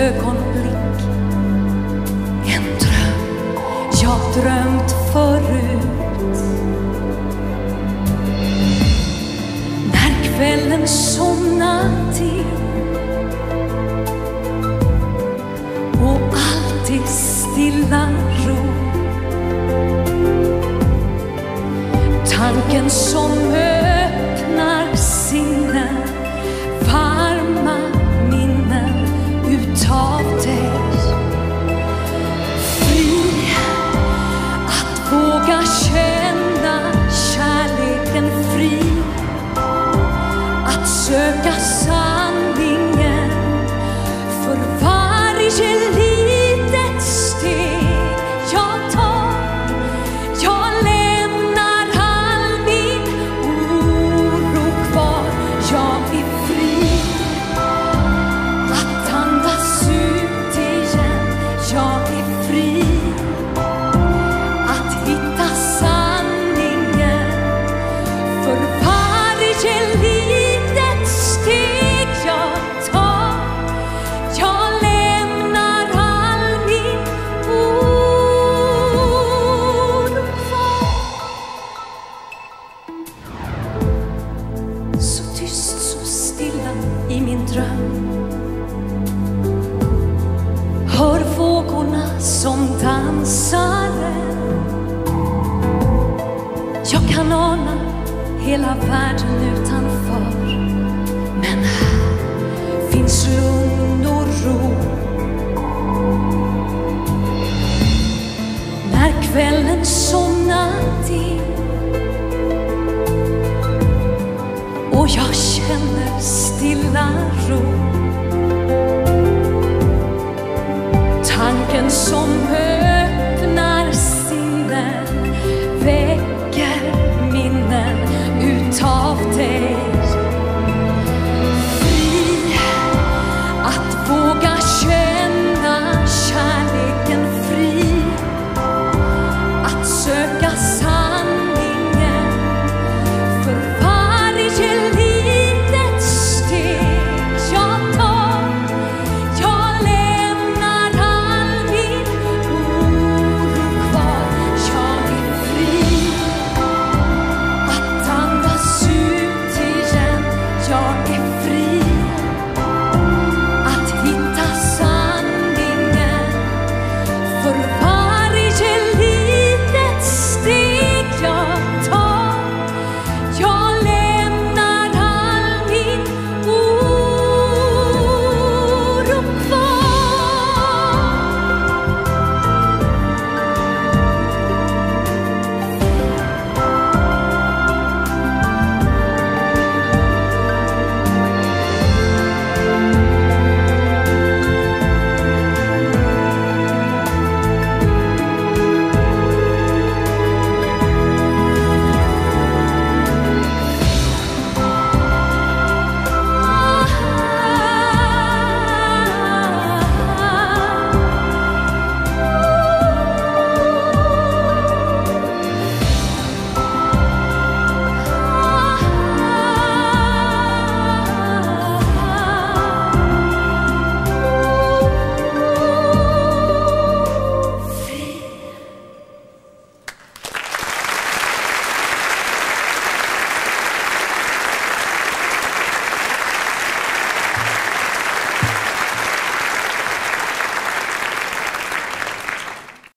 ögonblick, en dröm jag drömt förut. När kvällen somnat in och allt är stilla ro, tanken som öppnar sinnen, varma minnen utav dig. Fri att våga känna kärleken, fri att söka sanningen för varje litet steg jag tar. Jag lämnar all min oro kvar. Jag är fri att andas ut igen. Jag är fri att hitta sanningen för varje litet steg jag tar. Jag lämnar all min oro kvar. Så tyst, så stilla i min dröm, hör vågorna som dansar. Jag kan ana hela världen utanför, men här finns lugn